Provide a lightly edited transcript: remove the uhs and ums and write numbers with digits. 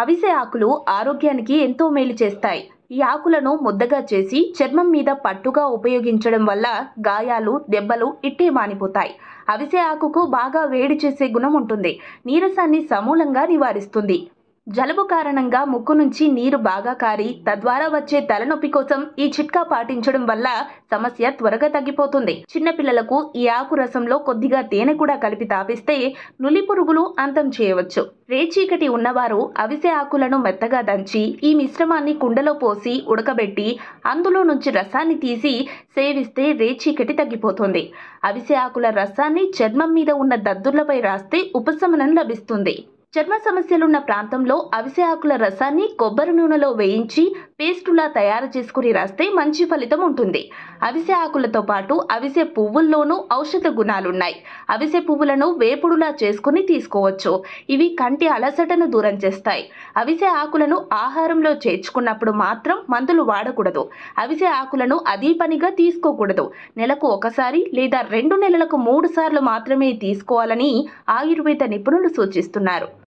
అవిసె ఆకులు ఆరోగ్యానికి ఎంతో మేలు చేస్తాయి. ఈ ఆకులను ముద్దగా చేసి చర్మం మీద పట్టుగా ఉపయోగించడం వల్ల గాయాలు, దెబ్బలు ఇట్టే మానిపోతాయి. అవిసె ఆకుకు బాగా వేడి చేసే గుణం ఉంటుంది. నీరసాన్ని సమూలంగా నివారిస్తుంది. జలుబు కారణంగా ముక్కు నుంచి నీరు బాగా కారి తద్వారా వచ్చే తలనొప్పి కోసం ఈ చిట్కా పాటించడం వల్ల సమస్య త్వరగా తగ్గిపోతుంది. చిన్నపిల్లలకు ఈ ఆకు రసంలో కొద్దిగా తేనె కూడా కలిపి తాపిస్తే నులి పురుగులు అంతం చేయవచ్చు. రేచీకటి ఉన్నవారు అవిసె ఆకులను మెత్తగా దంచి ఈ మిశ్రమాన్ని కుండలో పోసి ఉడకబెట్టి అందులో నుంచి రసాన్ని తీసి సేవిస్తే రేచీకటి తగ్గిపోతుంది. అవిసె ఆకుల రసాన్ని చర్మం మీద ఉన్న దద్దుర్లపై రాస్తే ఉపశమనం లభిస్తుంది. చర్మ సమస్యలున్న ప్రాంతంలో అవిసె ఆకుల రసాన్ని కొబ్బరి నూనెలో వేయించి పేస్టులా తయారు చేసుకుని రాస్తే మంచి ఫలితం ఉంటుంది. అవిసె ఆకులతో పాటు అవిసె పువ్వుల్లోనూ ఔషధ గుణాలున్నాయి. అవిసె పువ్వులను వేపుడులా చేసుకుని తీసుకోవచ్చు. ఇవి కంటి అలసటను దూరం చేస్తాయి. అవిసె ఆకులను ఆహారంలో చేర్చుకున్నప్పుడు మాత్రం మందులు వాడకూడదు. అవిసె ఆకులను అదే పనిగా తీసుకోకూడదు. నెలకు ఒకసారి లేదా 2 నెలలకు 3 సార్లు మాత్రమే తీసుకోవాలని ఆయుర్వేద నిపుణులు సూచిస్తున్నారు.